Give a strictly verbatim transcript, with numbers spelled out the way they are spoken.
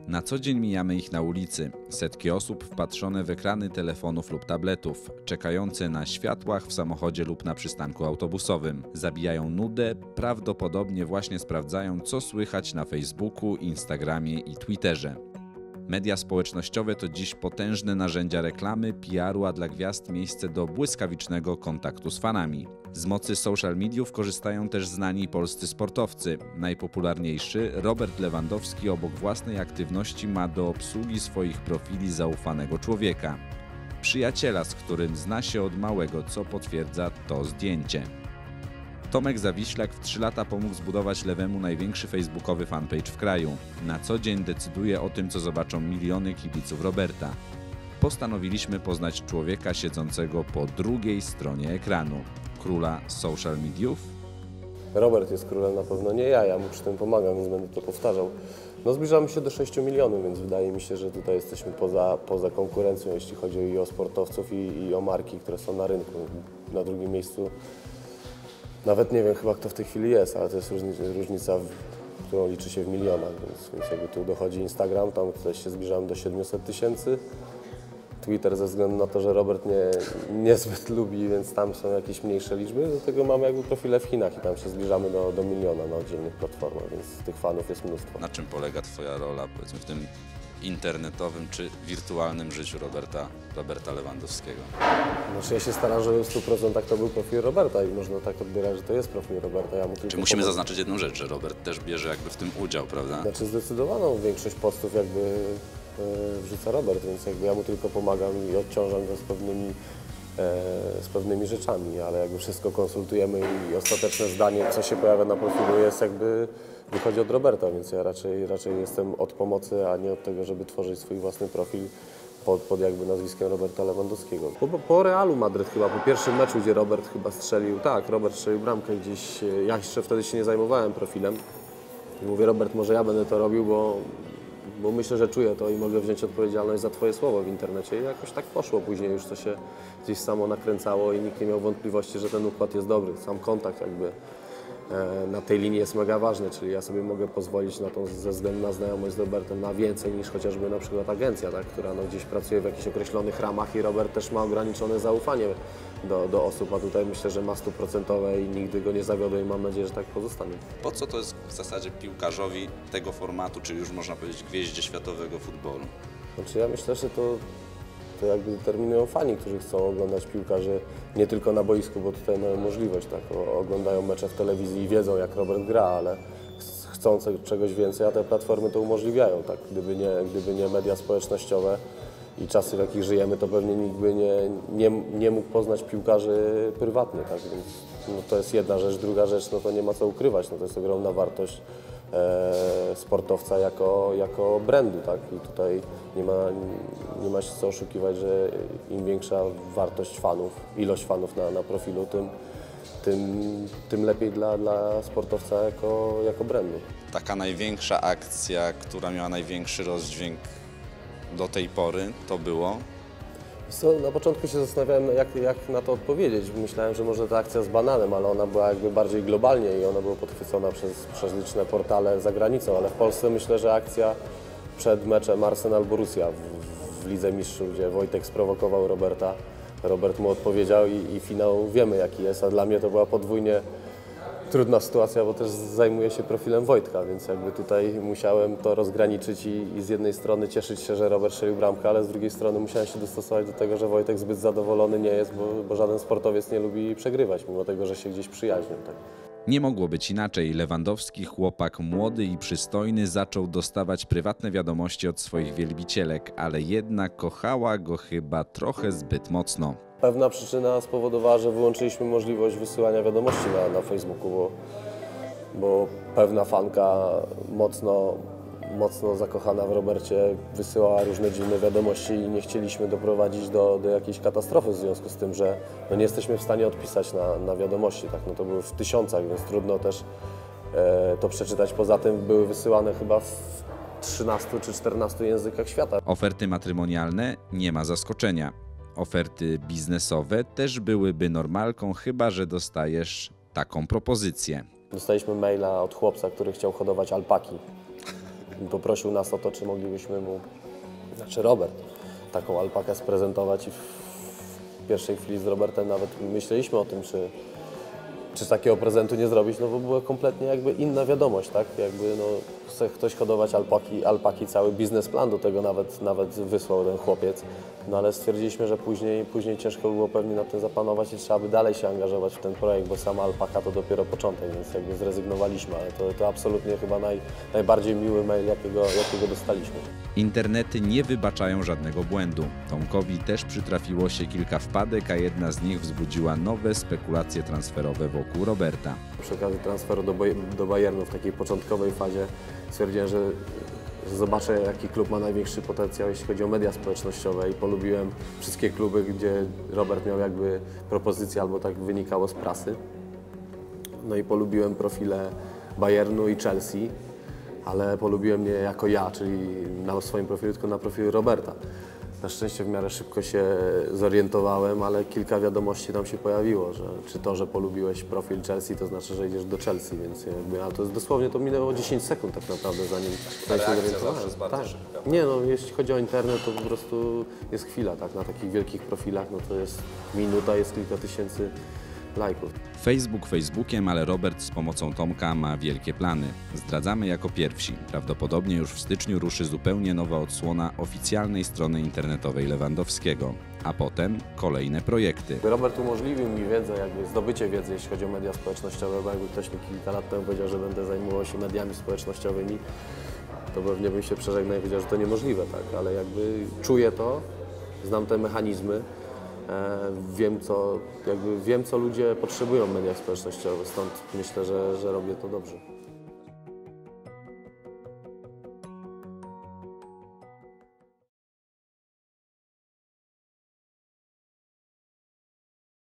Na co dzień mijamy ich na ulicy. Setki osób wpatrzone w ekrany telefonów lub tabletów, czekające na światłach w samochodzie lub na przystanku autobusowym. Zabijają nudę, prawdopodobnie właśnie sprawdzają, co słychać na Facebooku, Instagramie i Twitterze. Media społecznościowe to dziś potężne narzędzia reklamy, P R u, a dla gwiazd miejsce do błyskawicznego kontaktu z fanami. Z mocy social mediów korzystają też znani polscy sportowcy. Najpopularniejszy, Robert Lewandowski, obok własnej aktywności ma do obsługi swoich profili zaufanego człowieka. Przyjaciela, z którym zna się od małego, co potwierdza to zdjęcie. Tomek Zawiślak w trzy lata pomógł zbudować Lewemu największy facebookowy fanpage w kraju. Na co dzień decyduje o tym, co zobaczą miliony kibiców Roberta. Postanowiliśmy poznać człowieka siedzącego po drugiej stronie ekranu. Króla social mediów? Robert jest królem, na pewno nie ja, ja mu przy tym pomagam, więc będę to powtarzał. No zbliżamy się do sześciu milionów, więc wydaje mi się, że tutaj jesteśmy poza, poza konkurencją, jeśli chodzi i o sportowców i, i o marki, które są na rynku. Na drugim miejscu nawet nie wiem chyba kto w tej chwili jest, ale to jest różnica, różnica w, którą liczy się w milionach, więc, więc jakby tu dochodzi Instagram, tam tutaj się zbliżamy do siedmiuset tysięcy. Twitter ze względu na to, że Robert nie, niezbyt lubi, więc tam są jakieś mniejsze liczby. Do tego mamy jakby profile w Chinach i tam się zbliżamy do, do miliona na oddzielnych platformach, więc tych fanów jest mnóstwo. Na czym polega Twoja rola, powiedzmy, w tym internetowym czy wirtualnym życiu Roberta, Roberta Lewandowskiego? Znaczy ja się staram, żeby w stu procentach to był profil Roberta i można tak odbierać, że to jest profil Roberta. Ja mu tylko Czy musimy pomogę. zaznaczyć jedną rzecz, że Robert też bierze jakby w tym udział, prawda? Znaczy zdecydowaną większość postów jakby e, wrzuca Robert, więc jakby ja mu tylko pomagam i odciążam go z pewnymi, e, z pewnymi rzeczami, ale jakby wszystko konsultujemy i ostateczne zdanie, co się pojawia na profilu jest jakby wychodzi od Roberta, więc ja raczej, raczej jestem od pomocy, a nie od tego, żeby tworzyć swój własny profil pod, pod jakby nazwiskiem Roberta Lewandowskiego. Po, po Realu Madryt chyba, po pierwszym meczu, gdzie Robert chyba strzelił, tak, Robert strzelił bramkę gdzieś, ja jeszcze wtedy się nie zajmowałem profilem. I mówię, Robert, może ja będę to robił, bo, bo myślę, że czuję to i mogę wziąć odpowiedzialność za Twoje słowo w internecie. I jakoś tak poszło później, już to się gdzieś samo nakręcało i nikt nie miał wątpliwości, że ten układ jest dobry. Sam kontakt jakby e, na tej linii jest mega ważny, czyli ja sobie mogę pozwolić na tą, ze względu na znajomość z Robertem, na więcej niż chociażby na przykład agencja, tak, która no, gdzieś pracuje w jakichś określonych ramach i Robert też ma ograniczone zaufanie do, do osób, a tutaj myślę, że ma stuprocentowe i nigdy go nie zawiodłem i mam nadzieję, że tak pozostanie. Po co to jest w zasadzie piłkarzowi tego formatu, czy już można powiedzieć gwieździe światowego futbolu? Znaczy ja myślę, że to, to jakby determinują fani, którzy chcą oglądać piłkarzy nie tylko na boisku, bo tutaj mają możliwość, tak, o, oglądają mecze w telewizji i wiedzą, jak Robert gra, ale chcą czegoś więcej, a te platformy to umożliwiają, tak, gdyby nie, gdyby nie media społecznościowe i czasy, w jakich żyjemy, to pewnie nikt by nie, nie, nie mógł poznać piłkarzy prywatnie, tak, więc no, to jest jedna rzecz. Druga rzecz, no to nie ma co ukrywać, no to jest ogromna wartość e, sportowca jako, jako brandu, tak, i tutaj nie ma, nie ma się co oszukiwać, że im większa wartość fanów, ilość fanów na, na profilu, tym, tym, tym lepiej dla, dla sportowca jako, jako brandu. Taka największa akcja, która miała największy rozdźwięk do tej pory, to było? Co, na początku się zastanawiałem, jak, jak na to odpowiedzieć. Myślałem, że może ta akcja z bananem, ale ona była jakby bardziej globalnie i ona była podchwycona przez, przez liczne portale za granicą, ale w Polsce myślę, że akcja przed meczem Arsenal-Borussia w, w Lidze Mistrzów, gdzie Wojtek sprowokował Roberta, Robert mu odpowiedział i, i finał wiemy jaki jest, a dla mnie to była podwójnie trudna sytuacja, bo też zajmuję się profilem Wojtka, więc jakby tutaj musiałem to rozgraniczyć i, i z jednej strony cieszyć się, że Robert strzelił bramkę, ale z drugiej strony musiałem się dostosować do tego, że Wojtek zbyt zadowolony nie jest, bo, bo żaden sportowiec nie lubi przegrywać, mimo tego, że się gdzieś przyjaźnią. Tak. Nie mogło być inaczej. Lewandowski, chłopak młody i przystojny, zaczął dostawać prywatne wiadomości od swoich wielbicielek, ale jednak kochała go chyba trochę zbyt mocno. Pewna przyczyna spowodowała, że wyłączyliśmy możliwość wysyłania wiadomości na, na Facebooku, bo, bo pewna fanka mocno, mocno zakochana w Robercie wysyłała różne dziwne wiadomości i nie chcieliśmy doprowadzić do, do jakiejś katastrofy w związku z tym, że no nie jesteśmy w stanie odpisać na, na wiadomości. Tak? No to były w tysiącach, więc trudno też e, to przeczytać. Poza tym były wysyłane chyba w trzynastu czy czternastu językach świata. Oferty matrymonialne nie ma zaskoczenia. Oferty biznesowe też byłyby normalką, chyba że dostajesz taką propozycję. Dostaliśmy maila od chłopca, który chciał hodować alpaki. poprosił nas o to, czy moglibyśmy mu, znaczy Robert, taką alpakę sprezentować i w pierwszej chwili z Robertem nawet myśleliśmy o tym, czy, czy takiego prezentu nie zrobić, no bo była kompletnie jakby inna wiadomość, tak? Jakby no, chce ktoś hodować alpaki, alpaki, cały biznesplan do tego nawet, nawet wysłał ten chłopiec, no ale stwierdziliśmy, że później, później ciężko było pewnie nad tym zapanować i trzeba by dalej się angażować w ten projekt, bo sama alpaka to dopiero początek, więc jakby zrezygnowaliśmy, ale to, to absolutnie chyba naj, najbardziej miły mail, jakiego, jakiego dostaliśmy. Internety nie wybaczają żadnego błędu. Tomkowi też przytrafiło się kilka wpadek, a jedna z nich wzbudziła nowe spekulacje transferowe wokół Roberta. Przy okazji transferu do, do Bayernu w takiej początkowej fazie stwierdziłem, że, że zobaczę, jaki klub ma największy potencjał, jeśli chodzi o media społecznościowe i polubiłem wszystkie kluby, gdzie Robert miał jakby propozycje, albo tak wynikało z prasy. No i polubiłem profile Bayernu i Chelsea, ale polubiłem nie jako ja, czyli na swoim profilu, tylko na profilu Roberta. Na szczęście w miarę szybko się zorientowałem, ale kilka wiadomości tam się pojawiło, że czy to, że polubiłeś profil Chelsea, to znaczy, że idziesz do Chelsea, więc jakby, ale to jest dosłownie, to minęło dziesięć sekund tak naprawdę, zanim, zanim się zorientowałem. jest bardzo tak. szybka. Nie no, jeśli chodzi o internet, to po prostu jest chwila, tak, na takich wielkich profilach, no to jest minuta, jest kilka tysięcy lajków. Facebook Facebookiem, ale Robert z pomocą Tomka ma wielkie plany. Zdradzamy jako pierwsi. Prawdopodobnie już w styczniu ruszy zupełnie nowa odsłona oficjalnej strony internetowej Lewandowskiego, a potem kolejne projekty. Robert umożliwił mi wiedzę, jakby zdobycie wiedzy, jeśli chodzi o media społecznościowe, bo jakby ktoś mi kilka lat temu powiedział, że będę zajmował się mediami społecznościowymi, to pewnie bym się przeżegnał i powiedział, że to niemożliwe, tak, ale jakby czuję to, znam te mechanizmy. Wiem co, jakby wiem, co ludzie potrzebują w mediach społecznościowych, stąd myślę, że, że robię to dobrze.